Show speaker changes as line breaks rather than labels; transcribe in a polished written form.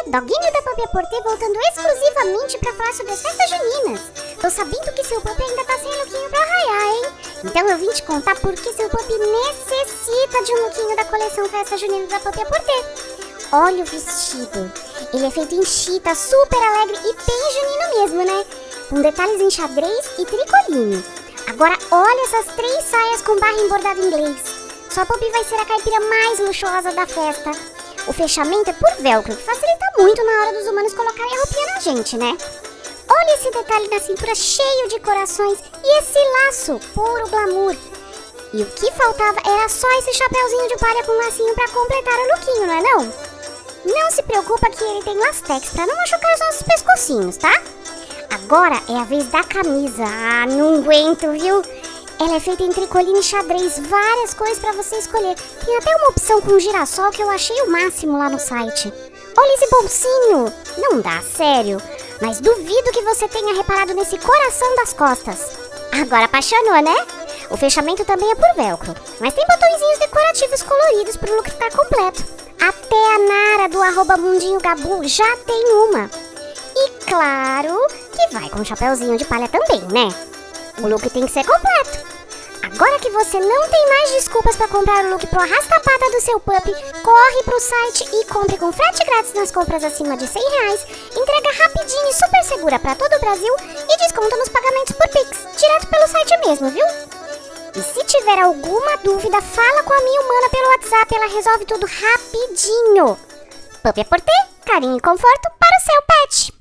Doguinho da Puppy Porter voltando exclusivamente pra falar sobre as festas juninas. Tô sabendo que seu puppy ainda tá sem lookinho pra arraiar, hein? Então eu vim te contar por que seu puppy necessita de um lookinho da coleção Festa Junina da Puppy Porter. Olha o vestido. Ele é feito em chita, super alegre e bem junino mesmo, né? Com detalhes em xadrez e tricoline. Agora olha essas 3 saias com barra em bordado inglês. Sua puppy vai ser a caipira mais luxuosa da festa. O fechamento é por velcro, que facilita muito na hora dos humanos colocarem a roupinha na gente, né? Olha esse detalhe na cintura cheio de corações e esse laço, puro glamour. E o que faltava era só esse chapéuzinho de palha com lacinho pra completar o lookinho, não é não? Não se preocupa que ele tem lastex pra não machucar os nossos pescocinhos, tá? Agora é a vez da camisa. Ah, não aguento, viu? Ela é feita em tricoline xadrez, várias cores pra você escolher. Tem até uma opção com girassol que eu achei o máximo lá no site. Olha esse bolsinho! Não dá, sério. Mas duvido que você tenha reparado nesse coração das costas. Agora apaixonou, né? O fechamento também é por velcro, mas tem botõezinhos decorativos coloridos pro look ficar completo. Até a Nara do @mundinhogabu já tem uma. E claro que vai com um chapéuzinho de palha também, né? O look tem que ser completo. Agora que você não tem mais desculpas para comprar o look pro arrasta-pata do seu puppy, corre pro site e compre com frete grátis nas compras acima de R$100, entrega rapidinho e super segura para todo o Brasil e desconto nos pagamentos por Pix, direto pelo site mesmo, viu? E se tiver alguma dúvida, fala com a minha humana pelo WhatsApp, ela resolve tudo rapidinho. Puppy Porter, carinho e conforto para o seu pet.